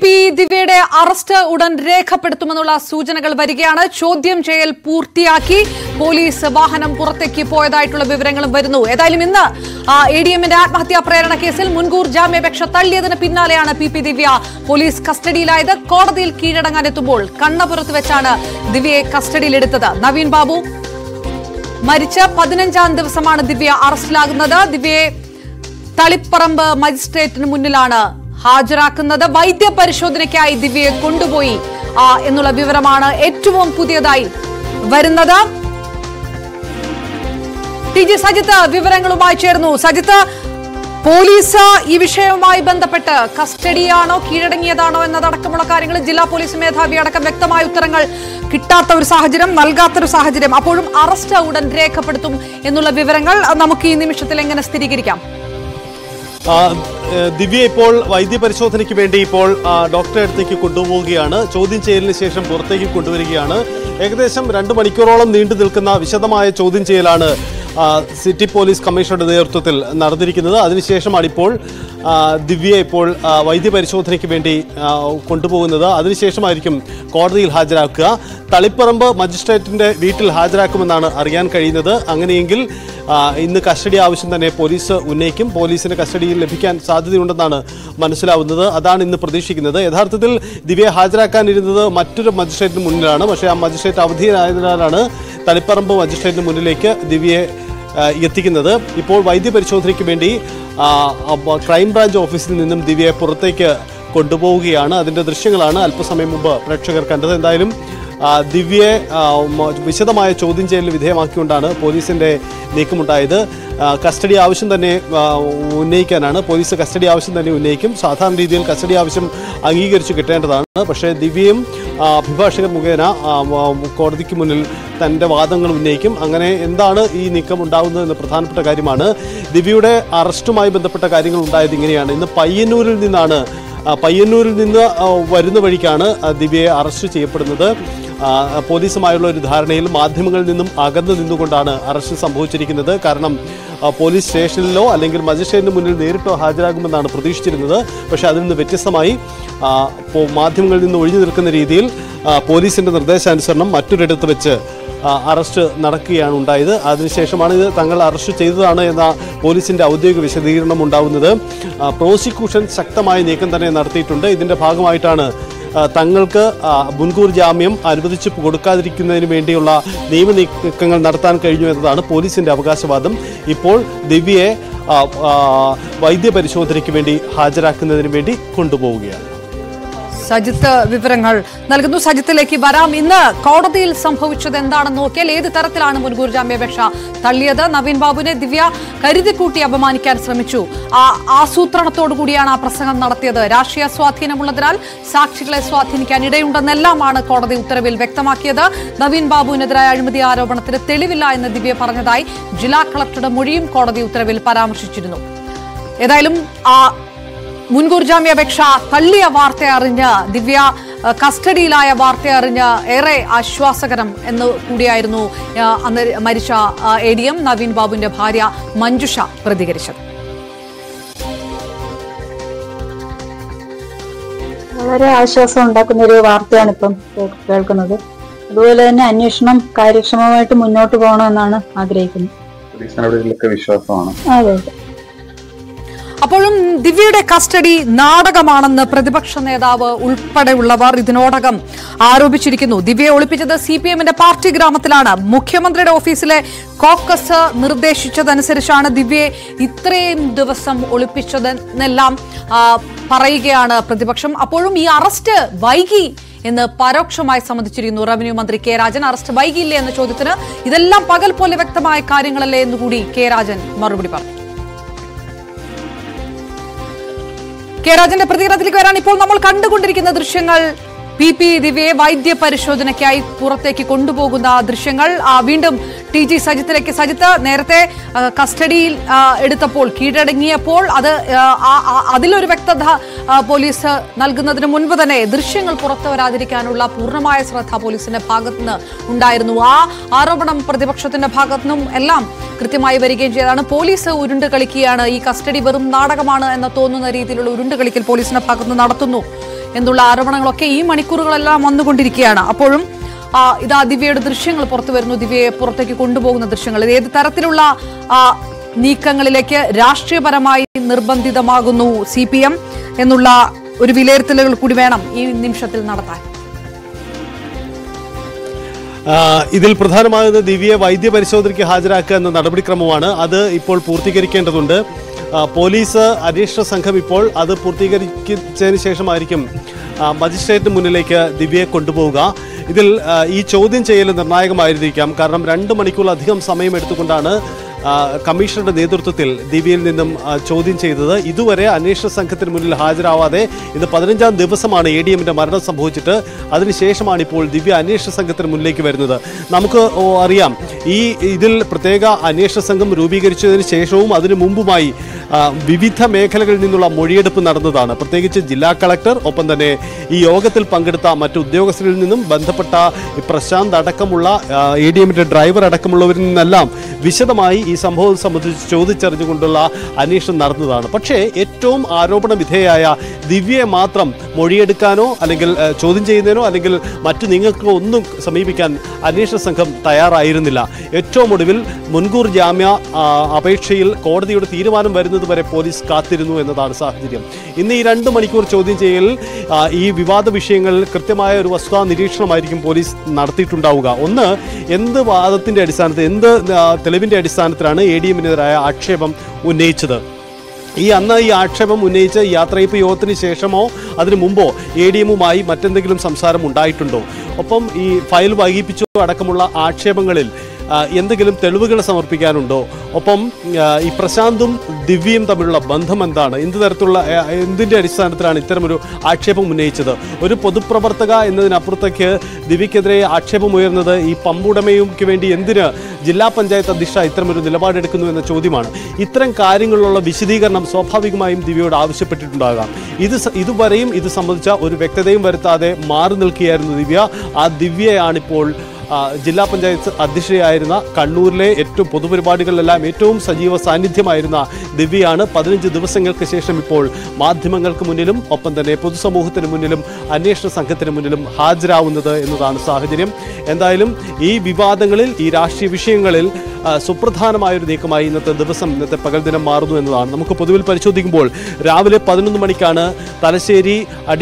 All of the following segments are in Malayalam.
ദിവ്യയുടെ അറസ്റ്റ് ഉടൻ രേഖപ്പെടുത്തുമെന്നുള്ള സൂചനകൾ വരികയാണ്. ചോദ്യം ചെയ്യൽ പൂർത്തിയാക്കി പോലീസ് വാഹനം പുറത്തേക്ക് പോയതായിട്ടുള്ള വിവരങ്ങളും വരുന്നു. ഏതായാലും ഇന്ന് ADMന്റെ ആത്മഹത്യാ പ്രേരണ കേസിൽ മുൻകൂർ ജാമ്യാപേക്ഷ തള്ളിയതിന് പിന്നാലെയാണ് ദിവ്യ പോലീസ് കസ്റ്റഡിയിലായത്. കോടതിയിൽ കീഴടങ്ങാനെത്തുമ്പോൾ കണ്ണപുരത്ത് വെച്ചാണ് ദിവ്യയെ കസ്റ്റഡിയിലെടുത്തത്. നവീൻ ബാബു മരിച്ച് 15ാം ദിവസമാണ് ദിവ്യ അറസ്റ്റിലാകുന്നത്. ദിവ്യയെ തളിപ്പറമ്പ് മജിസ്ട്രേറ്റിന് മുന്നിലാണ് ഹാജരാക്കുന്നത്. വൈദ്യ പരിശോധനയ്ക്കായി ദിവ്യയെ കൊണ്ടുപോയി എന്നുള്ള വിവരമാണ് ഏറ്റവും പുതിയതായി വരുന്നത്. TG സജിത്ത് വിവരങ്ങളുമായി ചേർന്നു. സജിത്ത്, പോലീസ് ഈ വിഷയവുമായി ബന്ധപ്പെട്ട് കസ്റ്റഡിയാണോ കീഴടങ്ങിയതാണോ എന്നതടക്കമുള്ള കാര്യങ്ങൾ ജില്ലാ പോലീസ് മേധാവി അടക്കം വ്യക്തമായ ഉത്തരങ്ങൾ കിട്ടാത്ത ഒരു സാഹചര്യം, നൽകാത്തൊരു സാഹചര്യം. അപ്പോഴും അറസ്റ്റ് ഉടൻ രേഖപ്പെടുത്തും എന്നുള്ള വിവരങ്ങൾ നമുക്ക് ഈ നിമിഷത്തിൽ എങ്ങനെ സ്ഥിരീകരിക്കാം? ദിവ്യ ഇപ്പോൾ വൈദ്യപരിശോധനയ്ക്ക് വേണ്ടി ഇപ്പോൾ ഡോക്ടറെ അടുത്തേക്ക് കൊണ്ടുപോവുകയാണ്. ചോദ്യം ചെയ്യലിന് ശേഷം പുറത്തേക്ക് കൊണ്ടുവരികയാണ്. ഏകദേശം 2 മണിക്കൂറോളം നീണ്ടു നിൽക്കുന്ന വിശദമായ ചോദ്യം ചെയ്യലാണ് സിറ്റി പോലീസ് കമ്മീഷണറുടെ നേതൃത്വത്തിൽ നടന്നിരിക്കുന്നത്. അതിനുശേഷമാണ് ഇപ്പോൾ ദിവ്യയെ ഇപ്പോൾ വൈദ്യപരിശോധനയ്ക്ക് വേണ്ടി കൊണ്ടുപോകുന്നത്. അതിനുശേഷമായിരിക്കും കോടതിയിൽ ഹാജരാക്കുക. തളിപ്പറമ്പ് മജിസ്ട്രേറ്റിന്റെ വീട്ടിൽ ഹാജരാക്കുമെന്നാണ് അറിയാൻ കഴിയുന്നത്. അങ്ങനെയെങ്കിൽ ഇന്ന് കസ്റ്റഡി ആവശ്യം തന്നെ പോലീസ് ഉന്നയിക്കും. പോലീസിന് കസ്റ്റഡിയിൽ ലഭിക്കാൻ സാധ്യതയുണ്ടെന്നാണ് മനസ്സിലാവുന്നത്. അതാണ് ഇന്ന് പ്രതീക്ഷിക്കുന്നത്. യഥാർത്ഥത്തിൽ ദിവ്യയെ ഹാജരാക്കാനിരുന്നത് മറ്റൊരു മജിസ്ട്രേറ്റിന് മുന്നിലാണ്. പക്ഷേ ആ മജിസ്ട്രേറ്റ് അവധിയായതിനാലാണ് തളിപ്പറമ്പ് മജിസ്ട്രേറ്റിന് മുന്നിലേക്ക് ദിവ്യയെ എത്തിക്കുന്നത്. ഇപ്പോൾ വൈദ്യപരിശോധനയ്ക്ക് വേണ്ടി ക്രൈംബ്രാഞ്ച് ഓഫീസിൽ നിന്നും ദിവ്യയെ പുറത്തേക്ക് കൊണ്ടുപോവുകയാണ്. അതിൻ്റെ ദൃശ്യങ്ങളാണ് അല്പസമയം മുമ്പ് പ്രേക്ഷകർ കണ്ടത്. എന്തായാലും ദിവ്യയെ വിശദമായ ചോദ്യം ചെയ്യലിന് വിധേയമാക്കിക്കൊണ്ടാണ് പോലീസിൻ്റെ നീക്കമുണ്ടായത്. കസ്റ്റഡി ആവശ്യം തന്നെ ഉന്നയിക്കാനാണ്. പോലീസ് കസ്റ്റഡി ആവശ്യം തന്നെ ഉന്നയിക്കും. സാധാരണ രീതിയിൽ കസ്റ്റഡി ആവശ്യം അംഗീകരിച്ച് കിട്ടേണ്ടതാണ്. പക്ഷേ ദിവ്യയും അഭിഭാഷകർ മുഖേന കോടതിക്ക് മുന്നിൽ തൻ്റെ വാദങ്ങൾ ഉന്നയിക്കും. അങ്ങനെ എന്താണ് ഈ നീക്കം ഉണ്ടാകുന്നതെന്ന് പ്രധാനപ്പെട്ട കാര്യമാണ്. ദിവ്യയുടെ അറസ്റ്റുമായി ബന്ധപ്പെട്ട കാര്യങ്ങൾ ഉണ്ടായത് ഇങ്ങനെയാണ്. ഇന്ന് പയ്യന്നൂരിൽ നിന്ന് വരുന്ന വഴിക്കാണ് ദിവ്യയെ അറസ്റ്റ് ചെയ്യപ്പെടുന്നത്. പോലീസുമായുള്ള ഒരു ധാരണയിൽ മാധ്യമങ്ങളിൽ നിന്നും അകന്നു നിന്നുകൊണ്ടാണ് അറസ്റ്റ് സംഭവിച്ചിരിക്കുന്നത്. കാരണം പോലീസ് സ്റ്റേഷനിലോ അല്ലെങ്കിൽ മജിസ്ട്രേറ്റിന് മുന്നിൽ നേരിട്ടോ ഹാജരാകുമെന്നാണ് പ്രതീക്ഷിച്ചിരുന്നത്. പക്ഷേ അതിൽ നിന്ന് വ്യത്യസ്തമായി മാധ്യമങ്ങളിൽ നിന്ന് ഒഴിഞ്ഞു നിൽക്കുന്ന രീതിയിൽ പോലീസിൻ്റെ നിർദ്ദേശാനുസരണം മറ്റൊരിടത്ത് വെച്ച് അറസ്റ്റ് നടക്കുകയാണ് ഉണ്ടായത്. അതിനുശേഷമാണ് ഇത് തങ്ങൾ അറസ്റ്റ് ചെയ്തതാണ് എന്ന പോലീസിൻ്റെ ഔദ്യോഗിക വിശദീകരണം ഉണ്ടാവുന്നത്. പ്രോസിക്യൂഷൻ ശക്തമായ നീക്കം തന്നെ നടത്തിയിട്ടുണ്ട്. ഇതിൻ്റെ ഭാഗമായിട്ടാണ് തങ്ങൾക്ക് മുൻകൂർ ജാമ്യം അനുവദിച്ച് കൊടുക്കാതിരിക്കുന്നതിന് വേണ്ടിയുള്ള നിയമനീക്കങ്ങൾ നടത്താൻ കഴിഞ്ഞു എന്നതാണ് പോലീസിൻ്റെ അവകാശവാദം. ഇപ്പോൾ ദിവ്യയെ വൈദ്യപരിശോധനയ്ക്ക് വേണ്ടി ഹാജരാക്കുന്നതിന് വേണ്ടി കൊണ്ടുപോവുകയാണ്. സജിത്ത് വിവരങ്ങൾ നൽകുന്നു. സജിത്തിലേക്ക് വരാം. ഇന്ന് കോടതിയിൽ സംഭവിച്ചത് എന്താണെന്ന് നോക്കിയാൽ ഏത് തരത്തിലാണ് മുൻകൂർ ജാമ്യാപേക്ഷ തള്ളിയത്? നവീൻ ബാബുവിനെ ദിവ്യ കരുതിക്കൂട്ടി അപമാനിക്കാൻ ശ്രമിച്ചു. ആസൂത്രണത്തോടു കൂടിയാണ് ആ പ്രസംഗം നടത്തിയത്. രാഷ്ട്രീയ സ്വാധീനമുള്ളതിനാൽ സാക്ഷികളെ സ്വാധീനിക്കാൻ ഇടയുണ്ടെന്നെല്ലാമാണ് കോടതി ഉത്തരവിൽ വ്യക്തമാക്കിയത്. നവീൻ ബാബുവിനെതിരായ അഴിമതി ആരോപണത്തിന് തെളിവില്ല എന്ന് ദിവ്യ പറഞ്ഞതായി ജില്ലാ കളക്ടറുടെ മൊഴിയും കോടതി ഉത്തരവിൽ പരാമർശിച്ചിരുന്നു. ഏതായാലും മുൻകൂർ ജാമ്യാപേക്ഷ തള്ളിയ വാർത്ത അറിഞ്ഞ് ദിവ്യ കസ്റ്റഡിയിലായ വാർത്ത അറിഞ്ഞ് ഏറെ ആശ്വാസകരം എന്ന് കൂടിയായിരുന്നു അന്ന് മരിച്ച ADM നവീൻ ബാബുവിന്റെ ഭാര്യ മഞ്ജുഷ പ്രതികരിച്ചത്. വളരെ ആശ്വാസം ഉണ്ടാക്കുന്ന ഒരു വാർത്തയാണ് ഇപ്പം കേൾക്കുന്നത്. അതുപോലെ തന്നെ അന്വേഷണം കാര്യക്ഷമമായിട്ട് മുന്നോട്ട് പോകണമെന്നാണ് ആഗ്രഹിക്കുന്നത്. വിശ്വാസമാണ്. അതെ. അപ്പോഴും ദിവ്യയുടെ കസ്റ്റഡി നാടകമാണെന്ന് പ്രതിപക്ഷ നേതാവ് ഉൾപ്പെടെയുള്ളവർ ഇതിനോടകം ആരോപിച്ചിരിക്കുന്നു. ദിവ്യയെ ഒളിപ്പിച്ചത് CPMന്റെ പാർട്ടി ഗ്രാമത്തിലാണ്. മുഖ്യമന്ത്രിയുടെ ഓഫീസിലെ കോക്കസ് നിർദ്ദേശിച്ചതനുസരിച്ചാണ് ദിവ്യയെ ഇത്രയും ദിവസം ഒളിപ്പിച്ചതെന്നെല്ലാം പറയുകയാണ് പ്രതിപക്ഷം. അപ്പോഴും ഈ അറസ്റ്റ് വൈകി എന്ന് പരോക്ഷമായി സമ്മതിച്ചിരിക്കുന്നു റവന്യൂ മന്ത്രി K. രാജൻ. അറസ്റ്റ് വൈകിയില്ലേ എന്ന ചോദ്യത്തിന് ഇതെല്ലാം പകൽ പോലെ വ്യക്തമായ കാര്യങ്ങളല്ലേ എന്നുകൂടി K. രാജൻ മറുപടി പറഞ്ഞു. K. രാജന്റെ പ്രതികരണത്തിലേക്ക് വരാൻ ഇപ്പോൾ നമ്മൾ കണ്ടുകൊണ്ടിരിക്കുന്ന ദൃശ്യങ്ങൾ ദിവ്യയെ വൈദ്യ പരിശോധനയ്ക്കായി പുറത്തേക്ക് കൊണ്ടുപോകുന്ന ദൃശ്യങ്ങൾ. വീണ്ടും TG സജിത്തിലേക്ക്. സജിത്ത്, നേരത്തെ കസ്റ്റഡിയിൽ എടുത്തപ്പോൾ കീഴടങ്ങിയപ്പോൾ അതിലൊരു വ്യക്തത പോലീസ് നൽകുന്നതിന് മുൻപ് തന്നെ ദൃശ്യങ്ങൾ പുറത്തു വരാതിരിക്കാനുള്ള പൂർണ്ണമായ ശ്രദ്ധ പോലീസിന്റെ ഭാഗത്തുനിന്ന് ഉണ്ടായിരുന്നു. ആ ആരോപണം പ്രതിപക്ഷത്തിന്റെ ഭാഗത്തുനിന്നും എല്ലാം കൃത്യമായി വരികയും ചെയ്തതാണ്. പോലീസ് ഉരുണ്ട് കളിക്കുകയാണ്. ഈ കസ്റ്റഡി വെറും നാടകമാണ് എന്ന് തോന്നുന്ന രീതിയിലുള്ള ഉരുണ്ട് കളിക്കൽ പോലീസിന്റെ ഭാഗത്തുനിന്ന് നടത്തുന്നു എന്നുള്ള ആരോപണങ്ങളൊക്കെ ഈ മണിക്കൂറുകളെല്ലാം വന്നുകൊണ്ടിരിക്കുകയാണ്. അപ്പോഴും ഇതാ ദിവ്യയുടെ ദൃശ്യങ്ങൾ പുറത്തു വരുന്നു, ദിവ്യയെ പുറത്തേക്ക് കൊണ്ടുപോകുന്ന ദൃശ്യങ്ങൾ. ഇത് ഏത് തരത്തിലുള്ള നീക്കങ്ങളിലേക്ക് രാഷ്ട്രീയപരമായി നിർബന്ധിതമാകുന്നു CPM എന്നുള്ള ഒരു വിലയിരുത്തലുകൾ കൂടി വേണം ഈ നിമിഷത്തിൽ നടത്താൻ. ഇതിൽ പ്രധാനമായത് ദിവ്യയെ വൈദ്യപരിശോധനയ്ക്ക് ഹാജരാക്കുക എന്ന നടപടിക്രമമാണ്. അത് ഇപ്പോൾ പൂർത്തീകരിക്കേണ്ടതുണ്ട്. പോലീസ് അന്വേഷണ സംഘം ഇപ്പോൾ അത് പൂർത്തീകരിച്ചതിന് ശേഷമായിരിക്കും മജിസ്ട്രേറ്റിന് മുന്നിലേക്ക് ദിവ്യയെ കൊണ്ടുപോവുക. ഇതിൽ ഈ ചോദ്യം ചെയ്യൽ നിർണായകമായിരിക്കാം. കാരണം 2 മണിക്കൂറിലധികം സമയം എടുത്തുകൊണ്ടാണ് കമ്മീഷണറുടെ നേതൃത്വത്തിൽ ദിവ്യയിൽ നിന്നും ചോദ്യം ചെയ്തത്. ഇതുവരെ അന്വേഷണ സംഘത്തിന് മുന്നിൽ ഹാജരാവാതെ ഇത് 15ാം ദിവസമാണ് ADMന്റെ മരണം സംഭവിച്ചിട്ട്. അതിനുശേഷമാണ് ഇപ്പോൾ ദിവ്യ അന്വേഷണ സംഘത്തിന് മുന്നിലേക്ക് വരുന്നത്. നമുക്ക് അറിയാം, ഇതിൽ പ്രത്യേക അന്വേഷണ സംഘം രൂപീകരിച്ചതിന് ശേഷവും അതിനു മുമ്പുമായി വിവിധ മേഖലകളിൽ നിന്നുള്ള മൊഴിയെടുപ്പ് നടന്നതാണ്. പ്രത്യേകിച്ച് ജില്ലാ കളക്ടർ, ഒപ്പം തന്നെ ഈ യോഗത്തിൽ പങ്കെടുത്ത മറ്റു ഉദ്യോഗസ്ഥരിൽ നിന്നും ബന്ധപ്പെട്ട പ്രശാന്ത് അടക്കമുള്ള ADMന്റെ ഡ്രൈവർ അടക്കമുള്ളവരിൽ നിന്നെല്ലാം വിശദമായി ഈ സംഭവം സംബന്ധിച്ച് ചോദിച്ചറിഞ്ഞുകൊണ്ടുള്ള അന്വേഷണം നടന്നതാണ്. പക്ഷേ ഏറ്റവും ആരോപണ വിധേയായ ദിവ്യയെ മാത്രം മൊഴിയെടുക്കാനോ അല്ലെങ്കിൽ ചോദ്യം ചെയ്യുന്നതിനോ അല്ലെങ്കിൽ മറ്റു നിങ്ങൾക്ക് ഒന്നും സമീപിക്കാൻ അന്വേഷണ സംഘം തയ്യാറായിരുന്നില്ല. ഏറ്റവും ഒടുവിൽ മുൻകൂർ ജാമ്യ അപേക്ഷയിൽ കോടതിയുടെ തീരുമാനം വരുന്നത് വരെ പോലീസ് കാത്തിരുന്നു എന്നതാണ് സാഹചര്യം. ഇന്ന് ഈ 2 മണിക്കൂർ ചോദ്യം ചെയ്യലിൽ ഈ വിവാദ വിഷയങ്ങളിൽ കൃത്യമായ ഒരു വസ്തുതാ നിരീക്ഷണമായിരിക്കും പോലീസ് നടത്തിയിട്ടുണ്ടാവുക. ഒന്ന്, എന്ത് വാദത്തിന്റെ അടിസ്ഥാനത്തിൽ, എന്ത് തെളിവിന്റെ അടിസ്ഥാനത്തിലാണ് ADMനെതിരായ ആക്ഷേപം ഉന്നയിച്ചത്? അന്ന് ഈ ആക്ഷേപം ഉന്നയിച്ച് യാത്രയപ്പ് യോഗത്തിന് ശേഷമോ അതിനു മുമ്പോ ADMുമായി മറ്റെന്തെങ്കിലും സംസാരം ഉണ്ടായിട്ടുണ്ടോ? ഒപ്പം ഈ ഫയൽ വൈകിപ്പിച്ചോ അടക്കമുള്ള ആക്ഷേപങ്ങളിൽ എന്തെങ്കിലും തെളിവുകൾ സമർപ്പിക്കാനുണ്ടോ? ഒപ്പം ഈ പ്രശാന്തും ദിവ്യയും തമ്മിലുള്ള ബന്ധം എന്താണ്? എന്തിൻ്റെ അടിസ്ഥാനത്തിലാണ് ഇത്തരമൊരു ആക്ഷേപം ഉന്നയിച്ചത്? ഒരു പൊതുപ്രവർത്തക എന്നതിനപ്പുറത്തേക്ക് ദിവ്യക്കെതിരെ ആക്ഷേപം ഉയർന്നത് ഈ പമ്പുടമയ്ക്ക് വേണ്ടി എന്തിന് ജില്ലാ പഞ്ചായത്ത് അധ്യക്ഷ ഇത്തരമൊരു നിലപാടെടുക്കുന്നു എന്ന ചോദ്യമാണ്. ഇത്തരം കാര്യങ്ങളിലുള്ള വിശദീകരണം സ്വാഭാവികമായും ദിവ്യയോട് ആവശ്യപ്പെട്ടിട്ടുണ്ടാകാം. ഇതുവരെയും ഇത് സംബന്ധിച്ച ഒരു വ്യക്തതയും വരുത്താതെ മാറി നിൽക്കുകയായിരുന്നു ദിവ്യ. ആ ദിവ്യയാണിപ്പോൾ ജില്ലാ പഞ്ചായത്ത് അധ്യക്ഷയായിരുന്ന കണ്ണൂരിലെ ഏറ്റവും പൊതുപരിപാടികളിലെല്ലാം ഏറ്റവും സജീവ സാന്നിധ്യമായിരുന്ന ദിവ്യയാണ് 15 ദിവസങ്ങൾക്ക് ശേഷം ഇപ്പോൾ മാധ്യമങ്ങൾക്ക് മുന്നിലും ഒപ്പം തന്നെ പൊതുസമൂഹത്തിന് മുന്നിലും അന്വേഷണ സംഘത്തിന് മുന്നിലും ഹാജരാവുന്നത് എന്നതാണ് സാഹചര്യം. എന്തായാലും ഈ വിവാദങ്ങളിൽ, ഈ രാഷ്ട്രീയ വിഷയങ്ങളിൽ സുപ്രധാനമായൊരു നീക്കമായി ഇന്നത്തെ പകൽ ദിനം മാറുന്നു എന്നതാണ്. നമുക്ക് പൊതുവിൽ പരിശോധിക്കുമ്പോൾ രാവിലെ 11 മണിക്കാണ് തലശ്ശേരി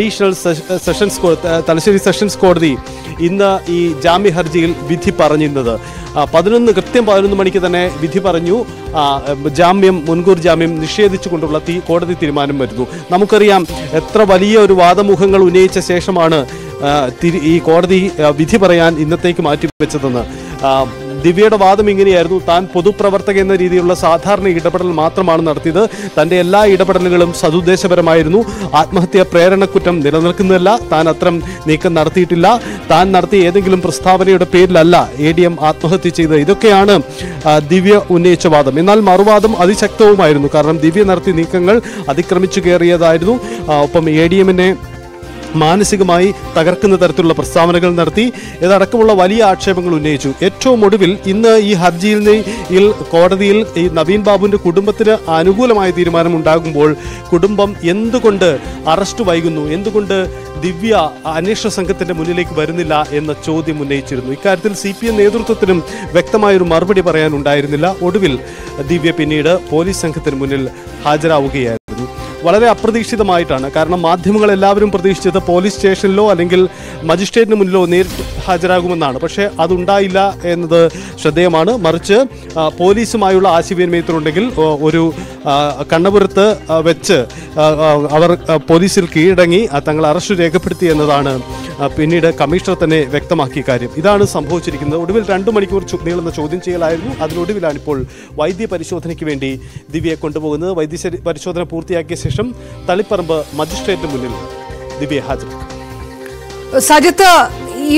സെഷൻസ് കോടതി ഇന്ന് ഈ ജാമ്യ ഹർജിയിൽ വിധി പറഞ്ഞിരുന്നത്. കൃത്യം 11 മണിക്ക് തന്നെ വിധി പറഞ്ഞു. മുൻകൂർ ജാമ്യം നിഷേധിച്ചുകൊണ്ടുള്ള കോടതി തീരുമാനം വരുന്നു. നമുക്കറിയാം എത്ര വലിയ ഒരു വാദമുഖങ്ങൾ ഉന്നയിച്ച ശേഷമാണ് ഈ കോടതി വിധി പറയാൻ ഇന്നത്തേക്ക് മാറ്റിവെച്ചതെന്ന്. ദിവ്യയുടെ വാദം ഇങ്ങനെയായിരുന്നു: താൻ പൊതുപ്രവർത്തക എന്ന രീതിയിലുള്ള സാധാരണ ഇടപെടൽ മാത്രമാണ് നടത്തിയത്. തൻ്റെ എല്ലാ ഇടപെടലുകളും സതുദ്ദേശപരമായിരുന്നു. ആത്മഹത്യാ പ്രേരണക്കുറ്റം നിലനിൽക്കുന്നതല്ല. താൻ അത്തരം നീക്കം നടത്തിയിട്ടില്ല. താൻ നടത്തിയ ഏതെങ്കിലും പ്രസ്താവനയുടെ പേരിലല്ല ADM ആത്മഹത്യ ചെയ്തത്. ഇതൊക്കെയാണ് ദിവ്യ ഉന്നയിച്ച വാദം. എന്നാൽ മറുവാദം അതിശക്തവുമായിരുന്നു. കാരണം ദിവ്യ നടത്തിയ നീക്കങ്ങൾ അതിക്രമിച്ചു കയറിയതായിരുന്നു. ഒപ്പം ADMനെ മാനസികമായി തകർക്കുന്ന തരത്തിലുള്ള പ്രസ്താവനകൾ നടത്തി. ഇതടക്കമുള്ള വലിയ ആക്ഷേപങ്ങൾ ഉന്നയിച്ചു. ഏറ്റവും ഒടുവിൽ ഇന്ന് ഈ ഹർജിയിൽ കോടതിയിൽ ഈ നവീൻ ബാബുവിൻ്റെ കുടുംബത്തിന് അനുകൂലമായ തീരുമാനം ഉണ്ടാകുമ്പോൾ കുടുംബം എന്തുകൊണ്ട് അറസ്റ്റ് വൈകുന്നു, എന്തുകൊണ്ട് ദിവ്യ അന്വേഷണ സംഘത്തിൻ്റെ മുന്നിലേക്ക് വരുന്നില്ല എന്ന ചോദ്യം ഉന്നയിച്ചിരുന്നു. ഇക്കാര്യത്തിൽ CPM നേതൃത്വത്തിനും വ്യക്തമായൊരു മറുപടി പറയാനുണ്ടായിരുന്നില്ല. ഒടുവിൽ ദിവ്യ പിന്നീട് പോലീസ് സംഘത്തിന് മുന്നിൽ ഹാജരാവുകയായിരുന്നു. വളരെ അപ്രതീക്ഷിതമായിട്ടാണ്. കാരണം മാധ്യമങ്ങൾ എല്ലാവരും പ്രതീക്ഷിച്ചത് പോലീസ് സ്റ്റേഷനിലോ അല്ലെങ്കിൽ മജിസ്ട്രേറ്റിന് മുന്നിലോ നേരിട്ട് ഹാജരാകുമെന്നാണ്. പക്ഷേ അതുണ്ടായില്ല എന്നത് ശ്രദ്ധേയമാണ്. മറിച്ച് പോലീസുമായുള്ള ആശയവിനിമയത്തിലുണ്ടെങ്കിൽ ഒരു കണ്ണപുരത്ത് വെച്ച് അവർ പോലീസിൽ കീഴടങ്ങി തങ്ങൾ അറസ്റ്റ് രേഖപ്പെടുത്തി എന്നതാണ് പിന്നീട് കമ്മീഷണർ തന്നെ വ്യക്തമാക്കിയ കാര്യം. ഇതാണ് സംഭവിച്ചിരിക്കുന്നത്. ഒടുവിൽ 2 മണിക്കൂർ നീളുന്ന ചോദ്യം ചെയ്യലായിരുന്നു. അതിനൊടുവിലാണ് ഇപ്പോൾ വൈദ്യ പരിശോധനയ്ക്ക് വേണ്ടി ദിവ്യയെ കൊണ്ടുപോകുന്നത്. വൈദ്യ പരിശോധന പൂർത്തിയാക്കിയ ശേഷം തളിപ്പറമ്പ് മജിസ്ട്രേറ്റിന് മുന്നിൽ ദിവ്യയെ ഹാജരാക്കും. സജിത്ത്, ഈ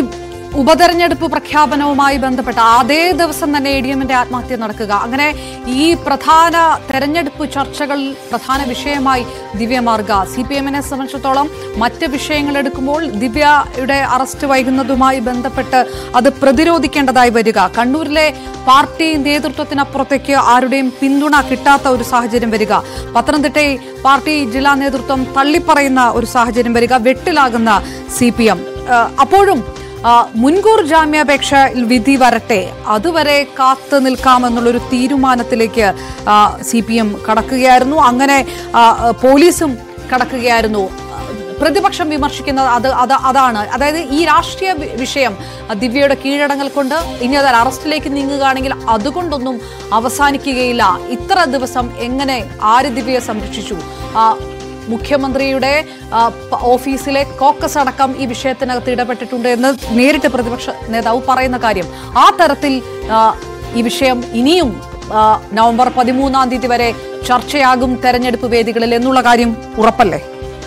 ഉപതെരഞ്ഞെടുപ്പ് പ്രഖ്യാപനവുമായി ബന്ധപ്പെട്ട അതേ ദിവസം തന്നെ ADMന്റെ ആത്മഹത്യ നടക്കുക, അങ്ങനെ ഈ പ്രധാന തെരഞ്ഞെടുപ്പ് ചർച്ചകൾ പ്രധാന വിഷയമായി ദിവ്യ മാറുക. CPM-നെ സംബന്ധിച്ചിടത്തോളം മറ്റ് വിഷയങ്ങൾ എടുക്കുമ്പോൾ ദിവ്യയുടെ അറസ്റ്റ് വൈകുന്നതുമായി ബന്ധപ്പെട്ട് അത് പ്രതിരോധിക്കേണ്ടതായി വരിക, കണ്ണൂരിലെ പാർട്ടി നേതൃത്വത്തിനപ്പുറത്തേക്ക് ആരുടെയും പിന്തുണ കിട്ടാത്ത ഒരു സാഹചര്യം വരിക, പത്തനംതിട്ടയിൽ പാർട്ടി ജില്ലാ നേതൃത്വം തള്ളിപ്പറയുന്ന ഒരു സാഹചര്യം വരിക, വെട്ടിലാകുന്ന CPM. അപ്പോഴും മുൻകൂർ ജാമ്യാപേക്ഷ വിധി വരട്ടെ, അതുവരെ കാത്തു നിൽക്കാമെന്നുള്ളൊരു തീരുമാനത്തിലേക്ക് CPM കടക്കുകയായിരുന്നു. അങ്ങനെ പോലീസും കടക്കുകയായിരുന്നു. പ്രതിപക്ഷം വിമർശിക്കുന്നത് അതാണ്, അതായത് ഈ രാഷ്ട്രീയ വിഷയം ദിവ്യയുടെ കീഴടങ്ങൽ കൊണ്ട് ഇനി അത് അറസ്റ്റിലേക്ക് നീങ്ങുകയാണെങ്കിൽ അതുകൊണ്ടൊന്നും അവസാനിക്കുകയില്ല. ഇത്ര ദിവസം എങ്ങനെ ആര് ദിവ്യയെ സംരക്ഷിച്ചു? മുഖ്യമന്ത്രിയുടെ ഓഫീസിലെ കോക്കസ് അടക്കം ഈ വിഷയത്തിനകത്ത് ഇടപെട്ടിട്ടുണ്ട് എന്ന് നേരിട്ട് പ്രതിപക്ഷ നേതാവ് പറയുന്ന കാര്യം. ആ തരത്തിൽ ഈ വിഷയം ഇനിയും നവംബർ 13-ാം തീയതി വരെ ചർച്ചയാകും തെരഞ്ഞെടുപ്പ് വേദികളിൽ എന്നുള്ള കാര്യം ഉറപ്പല്ലേ?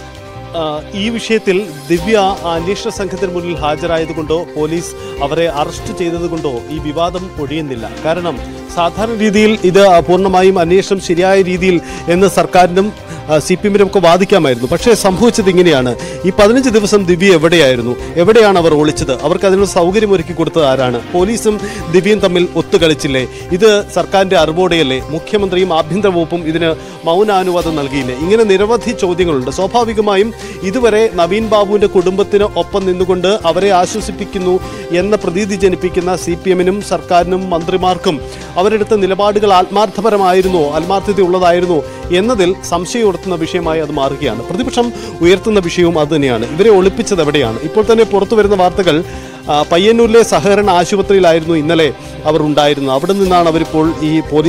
ഈ വിഷയത്തിൽ ദിവ്യ അന്വേഷണ സംഘത്തിന് മുന്നിൽ ഹാജരായതുകൊണ്ടോ പോലീസ് അവരെ അറസ്റ്റ് ചെയ്തതുകൊണ്ടോ ഈ വിവാദം ഒഴിയുന്നില്ല. കാരണം സാധാരണ രീതിയിൽ ഇത് പൂർണ്ണമായും അന്വേഷണം ശരിയായ രീതിയിൽ എന്ന് സർക്കാരിനും CPM-നും ഒക്കെ വാദിക്കാമായിരുന്നു. പക്ഷേ സംഭവിച്ചത് ഇങ്ങനെയാണ്. ഈ 15 ദിവസം ദിവ്യ എവിടെയായിരുന്നു? എവിടെയാണ് അവർ ഒളിച്ചത്? അവർക്ക് അതിനുള്ള സൗകര്യം ഒരുക്കി കൊടുത്തത് ആരാണ്? പോലീസും ദിവ്യയും തമ്മിൽ ഒത്തുകളിച്ചില്ലേ? ഇത് സർക്കാരിൻ്റെ അറിവോടെയല്ലേ? മുഖ്യമന്ത്രിയും ആഭ്യന്തര വകുപ്പും ഇതിന് മൗനാനുവാദം നൽകിയില്ലേ? ഇങ്ങനെ നിരവധി ചോദ്യങ്ങളുണ്ട്. സ്വാഭാവികമായും ഇതുവരെ നവീൻ ബാബുവിൻ്റെ കുടുംബത്തിന് ഒപ്പം നിന്നുകൊണ്ട് അവരെ ആശ്വസിപ്പിക്കുന്നു എന്ന പ്രതീതി ജനിപ്പിക്കുന്ന CPM-നും സർക്കാരിനും മന്ത്രിമാർക്കും അവരെടുത്ത നിലപാടുകൾ ആത്മാർത്ഥതയുള്ളതായിരുന്നോ എന്നതിൽ സംശയമുയർത്തുന്ന വിഷയമായി അത് മാറുകയാണ്. പ്രതിപക്ഷം ഉയർത്തുന്ന വിഷയവും അതുതന്നെയാണ്. ഇവരെ ഒളിപ്പിച്ചത് എവിടെയാണ്? ഇപ്പോൾ തന്നെ പുറത്തു വരുന്ന വാർത്തകൾ പയ്യന്നൂരിലെ സഹകരണ ആശുപത്രിയിലായിരുന്നു ഇന്നലെ അവർ ഉണ്ടായിരുന്നത്. അവിടെ നിന്നാണ് അവരിപ്പോൾ ഈ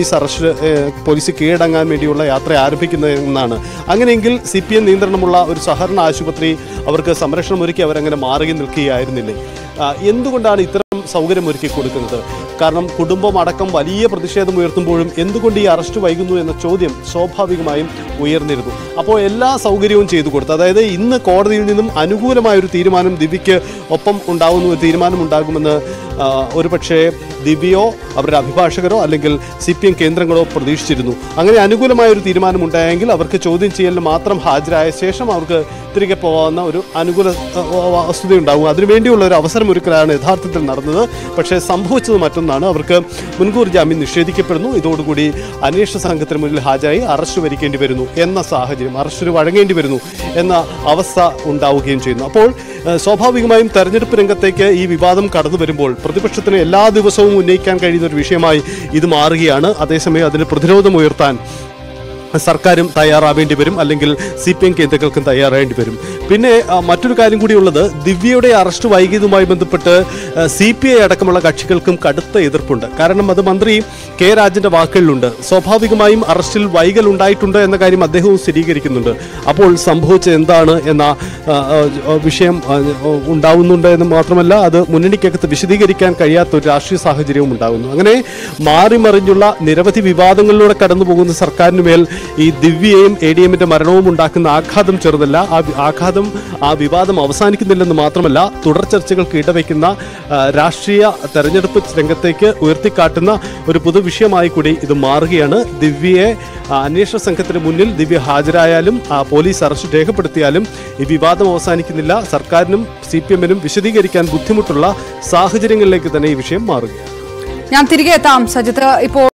പോലീസ് കീഴടങ്ങാൻ വേണ്ടിയുള്ള യാത്ര ആരംഭിക്കുന്നതെന്നാണ്. അങ്ങനെയെങ്കിൽ CPM നിയന്ത്രണമുള്ള ഒരു സഹകരണ ആശുപത്രി അവർക്ക് സംരക്ഷണം ഒരുക്കി അവരങ്ങനെ മാറി നിൽക്കുകയായിരുന്നില്ലേ? എന്തുകൊണ്ടാണ് ഇത്തരം സൗകര്യം ഒരുക്കി കൊടുക്കുന്നത്? കാരണം കുടുംബം അടക്കം വലിയ പ്രതിഷേധം ഉയർത്തുമ്പോഴും എന്തുകൊണ്ട് ഈ അറസ്റ്റ് വൈകുന്നു എന്ന ചോദ്യം സ്വാഭാവികമായും ഉയർന്നിരുന്നു. അപ്പോൾ എല്ലാ സൗകര്യവും ചെയ്തു കൊടുത്തു. അതായത് ഇന്ന് കോടതിയിൽ നിന്നും അനുകൂലമായൊരു തീരുമാനം ദിവ്യയ്ക്ക് ഒപ്പം തീരുമാനമുണ്ടാകുമെന്ന് ഒരുപക്ഷേ ദിവ്യയോ അവരുടെ അഭിഭാഷകരോ അല്ലെങ്കിൽ CPM കേന്ദ്രങ്ങളോ പ്രതീക്ഷിച്ചിരുന്നു. അങ്ങനെ അനുകൂലമായൊരു തീരുമാനം ഉണ്ടായെങ്കിൽ അവർക്ക് ചോദ്യം ചെയ്യലിന് മാത്രം ഹാജരായ ശേഷം അവർക്ക് തിരികെ പോകാവുന്ന ഒരു അനുകൂല വസ്തുതയുണ്ടാകും. അതിനുവേണ്ടിയുള്ള ഒരു അവസരം ഒരുക്കലാണ് യഥാർത്ഥത്തിൽ നടന്നത്. പക്ഷേ സംഭവിച്ചത് മറ്റൊന്നാണ്. അവർക്ക് മുൻകൂർ ജാമ്യം നിഷേധിക്കപ്പെടുന്നു. ഇതോടുകൂടി അന്വേഷണ സംഘത്തിന് മുന്നിൽ ഹാജരായി അറസ്റ്റ് വരിക്കേണ്ടി വരുന്നു എന്ന സാഹചര്യം, അറസ്റ്റിന് വഴങ്ങേണ്ടി വരുന്നു എന്ന അവസ്ഥ ഉണ്ടാവുകയും ചെയ്യുന്നു. അപ്പോൾ സ്വാഭാവികമായും തെരഞ്ഞെടുപ്പ് രംഗത്തേക്ക് ഈ വിവാദം കടന്നു വരുമ്പോൾ പ്രതിപക്ഷത്തിന് എല്ലാ ദിവസവും ഉന്നയിക്കാൻ കഴിയുന്ന ഒരു വിഷയമായി ഇത് മാറുകയാണ്. അതേസമയം അതിന് പ്രതിരോധം ഉയർത്താൻ സർക്കാരും തയ്യാറാവേണ്ടി വരും, അല്ലെങ്കിൽ CPM കേന്ദ്രങ്ങൾക്കും തയ്യാറാവേണ്ടി വരും. പിന്നെ മറ്റൊരു കാര്യം കൂടിയുള്ളത്, ദിവ്യയുടെ അറസ്റ്റ് വൈകിയതുമായി ബന്ധപ്പെട്ട് CPI അടക്കമുള്ള കക്ഷികൾക്കും കടുത്ത എതിർപ്പുണ്ട്. കാരണം അത് മന്ത്രി K. രാജന്റെ വാക്കുകളിലുണ്ട്. സ്വാഭാവികമായും അറസ്റ്റിൽ വൈകൽ ഉണ്ടായിട്ടുണ്ട് എന്ന കാര്യം അദ്ദേഹവും സ്ഥിരീകരിക്കുന്നുണ്ട്. അപ്പോൾ സംഭവിച്ചത് എന്താണ് എന്ന വിഷയം ഉണ്ടാവുന്നുണ്ട് എന്ന് മാത്രമല്ല അത് മുന്നണിക്കകത്ത് വിശദീകരിക്കാൻ കഴിയാത്ത ഒരു രാഷ്ട്രീയ സാഹചര്യവും ഉണ്ടാകുന്നു. അങ്ങനെ മാറിമറിഞ്ഞുള്ള നിരവധി വിവാദങ്ങളിലൂടെ കടന്നു പോകുന്ന സർക്കാരിന് മേൽ ഈ ദിവ്യയും ADM-ന്റെ മരണവും ഉണ്ടാക്കുന്ന ആഘാതം ചെറുതല്ല. ആ വിവാദം അവസാനിക്കുന്നില്ലെന്ന് മാത്രമല്ല തുടർ ചർച്ചകൾക്ക് ഇടവയ്ക്കുന്ന രാഷ്ട്രീയ തെരഞ്ഞെടുപ്പ് രംഗത്തേക്ക് ഉയർത്തിക്കാട്ടുന്ന ഒരു പൊതുവിഷയമായി കൂടി ഇത് മാറുകയാണ്. ദിവ്യയെ അന്വേഷണ സംഘത്തിന് മുന്നിൽ ദിവ്യ ഹാജരായാലും പോലീസ് അറസ്റ്റ് രേഖപ്പെടുത്തിയാലും ഈ വിവാദം അവസാനിക്കുന്നില്ല. സർക്കാരിനും CPM-നും വിശദീകരിക്കാൻ ബുദ്ധിമുട്ടുള്ള സാഹചര്യങ്ങളിലേക്ക് തന്നെ ഈ വിഷയം മാറുകയാണ്. ഞാൻ തിരികെ എത്താം സജിത്ത്. ഇപ്പോൾ